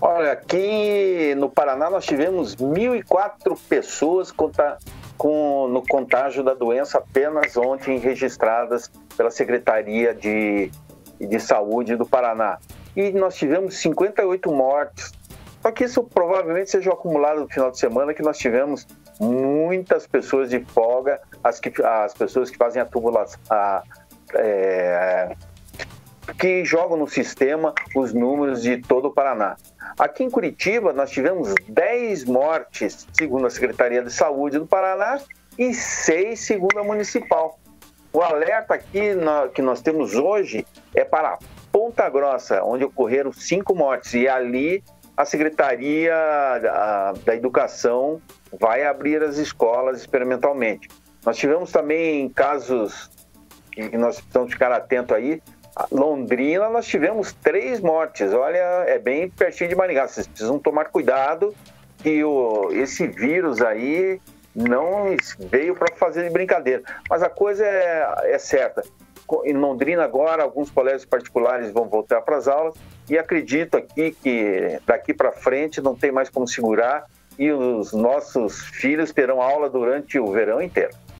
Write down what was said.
Olha, aqui no Paraná nós tivemos 1.004 pessoas no contágio da doença apenas ontem registradas pela Secretaria de Saúde do Paraná. E nós tivemos 58 mortes. Só que isso provavelmente seja acumulado no final de semana, que nós tivemos muitas pessoas de folga, as pessoas que fazem a tubulação, que jogam no sistema os números de todo o Paraná. Aqui em Curitiba, nós tivemos 10 mortes, segundo a Secretaria de Saúde do Paraná, e 6, segundo a Municipal. O alerta aqui que nós temos hoje é para Ponta Grossa, onde ocorreram 5 mortes, e ali a Secretaria da Educação vai abrir as escolas experimentalmente. Nós tivemos também casos que nós precisamos ficar atento aí. Londrina, nós tivemos 3 mortes. Olha, é bem pertinho de Maringá. Vocês precisam tomar cuidado que esse vírus aí não veio para fazer de brincadeira. Mas a coisa é certa. Em Londrina agora, alguns colégios particulares vão voltar para as aulas e acredito aqui que daqui para frente não tem mais como segurar e os nossos filhos terão aula durante o verão inteiro.